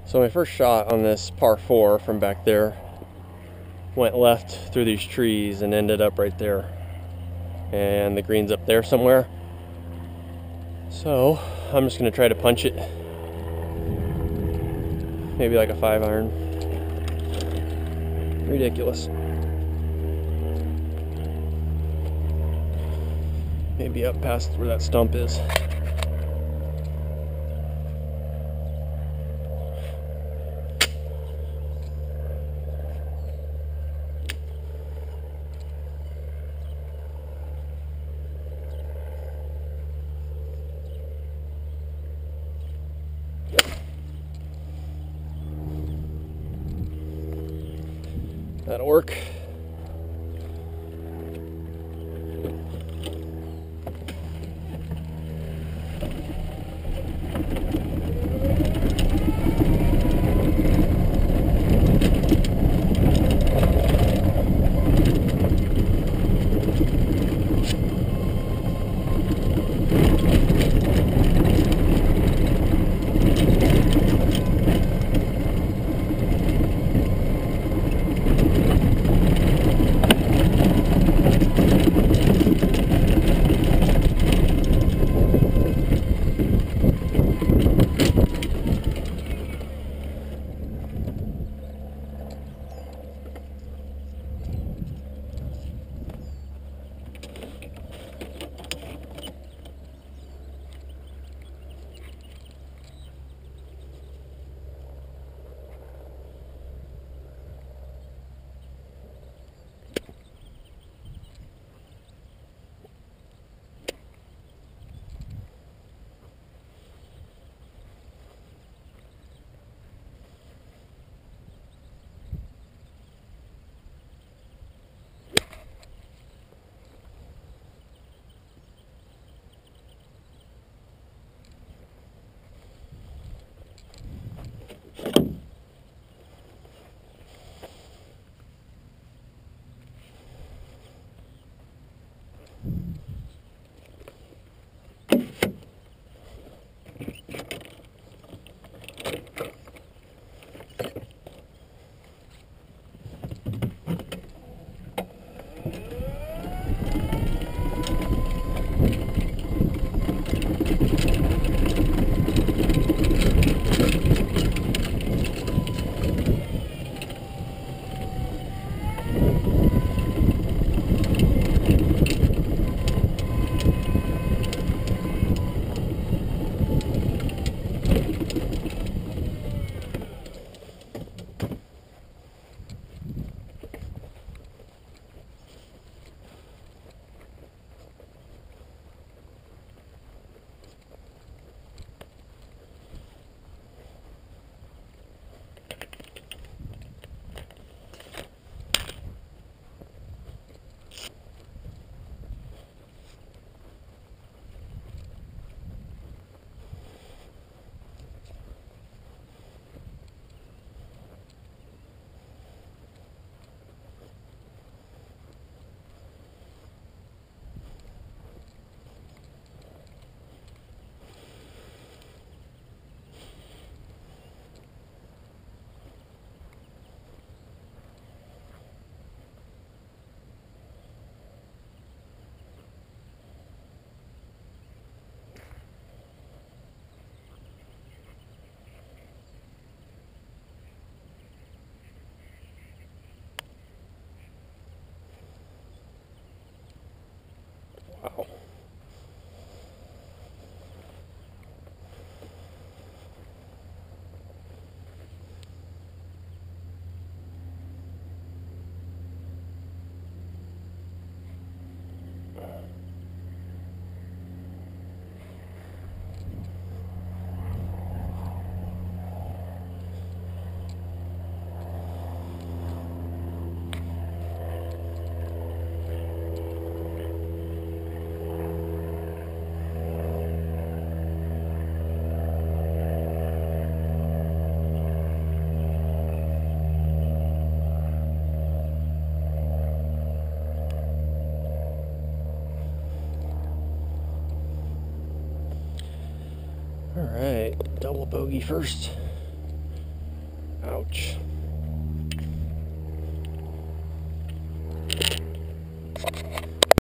So my first shot on this par 4 from back there went left through these trees and ended up right there. And the green's up there somewhere. So I'm just going to try to punch it. Maybe like a 5-iron. Ridiculous. Maybe up past where that stump is. That'll work. Wow. All right, double bogey first. Ouch.